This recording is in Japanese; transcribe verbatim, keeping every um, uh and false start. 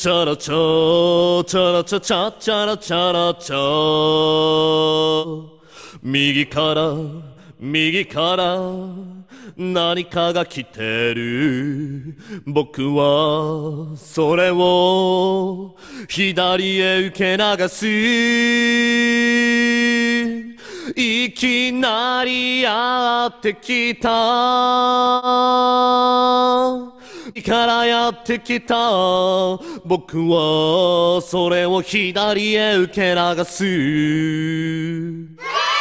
チャラチャチャラチャチャチャラチャラチャ、右から右から何かが来てる。僕はそれを左へ受け流す。いきなりやってきたからやってきた。僕はそれを左へ受け流す。